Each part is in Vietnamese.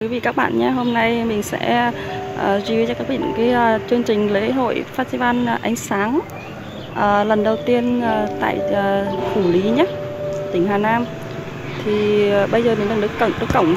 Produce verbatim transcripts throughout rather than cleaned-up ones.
Quý vị các bạn nhé, hôm nay mình sẽ uh, review cho các bạn cái uh, chương trình lễ hội Festival uh, ánh sáng uh, lần đầu tiên uh, tại uh, Phủ Lý nhé, tỉnh Hà Nam. Thì uh, bây giờ mình đang đứng cổng trước cổng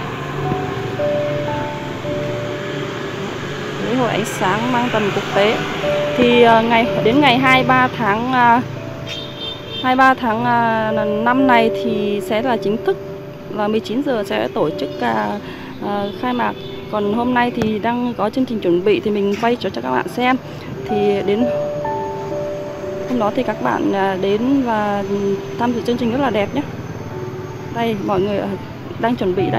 lễ hội ánh sáng mang tầm quốc tế. Thì uh, ngày đến ngày hai mươi ba tháng uh, hai mươi ba tháng uh, năm này thì sẽ là chính thức là mười chín giờ sẽ tổ chức uh, uh, khai mạc. Còn hôm nay thì đang có chương trình chuẩn bị thì mình quay cho các bạn xem. Thì đến hôm đó thì các bạn đến và tham dự chương trình rất là đẹp nhé. Đây mọi người đang chuẩn bị đây.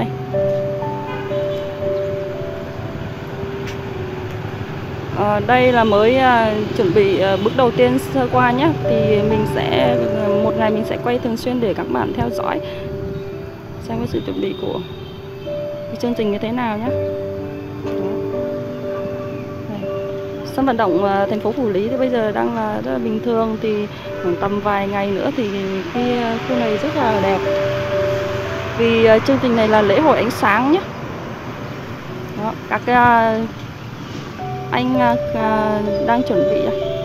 À, đây là mới uh, chuẩn bị uh, bước đầu tiên sơ qua nhé. Thì mình sẽ uh, một ngày mình sẽ quay thường xuyên để các bạn theo dõi xem cái sự chuẩn bị của cái chương trình như thế nào nhé. Sân vận động uh, thành phố Phủ Lý thì bây giờ đang là rất là bình thường, thì khoảng tầm vài ngày nữa thì cái uh, khu này rất là đẹp. Vì uh, chương trình này là lễ hội ánh sáng nhé. Đó, các uh, anh uh, đang chuẩn bị.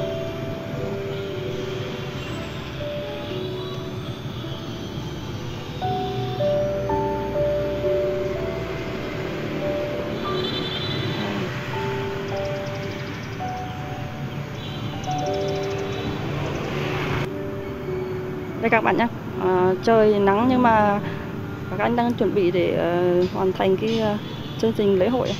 Đây các bạn nhé, à, trời nắng nhưng mà các anh đang chuẩn bị để uh, hoàn thành cái uh, chương trình lễ hội.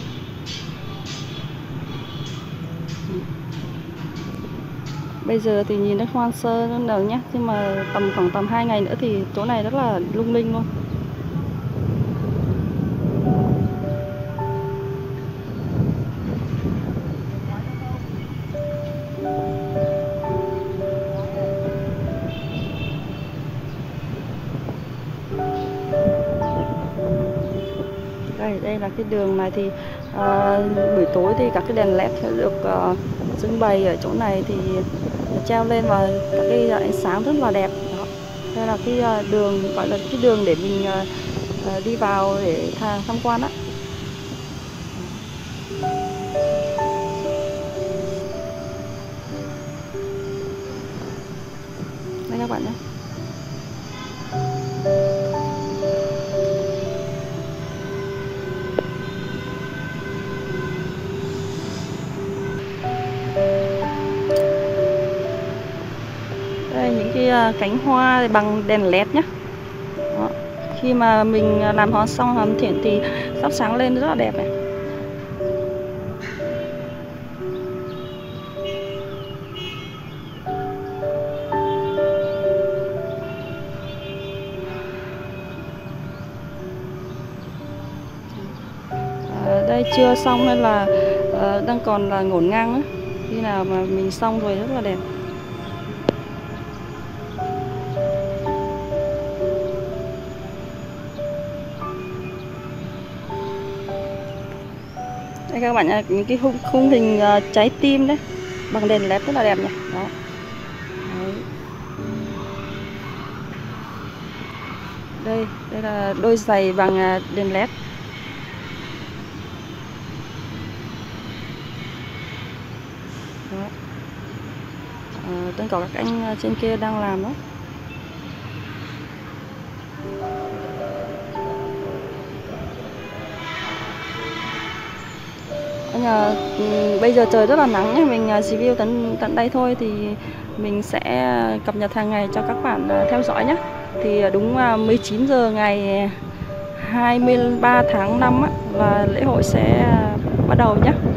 Bây giờ thì nhìn nó hoang sơ hơn đầu nhé, nhưng mà tầm khoảng tầm hai ngày nữa thì chỗ này rất là lung linh luôn. Đây, đây là cái đường này thì uh, buổi tối thì các cái đèn led sẽ được uh, trưng bày ở chỗ này, thì treo lên và các cái ánh sáng rất là đẹp. Đó. Đây là cái uh, đường gọi là cái đường để mình uh, uh, đi vào để tham quan á. Đây các bạn nhé. Đây những cái cánh hoa bằng đèn led nhé. Đó. Khi mà mình làm hoa xong hoàn thiện thì sắp sáng lên rất là đẹp này. À, đây chưa xong hay là uh, đang còn là ngổn ngang nữa. Khi nào mà mình xong rồi rất là đẹp. Đây các bạn nhá, những cái khung, khung hình uh, trái tim đấy bằng đèn led rất là đẹp nhỉ. Đó. Đấy. Đây, đây là đôi giày bằng uh, đèn led. Đó. À, tất cả các anh trên kia đang làm đó. À, bây giờ trời rất là nắng nhé, mình review tận tận đây thôi, thì mình sẽ cập nhật hàng ngày cho các bạn theo dõi nhé. Thì đúng mười chín giờ ngày hai mươi ba tháng năm á, là lễ hội sẽ bắt đầu nhé.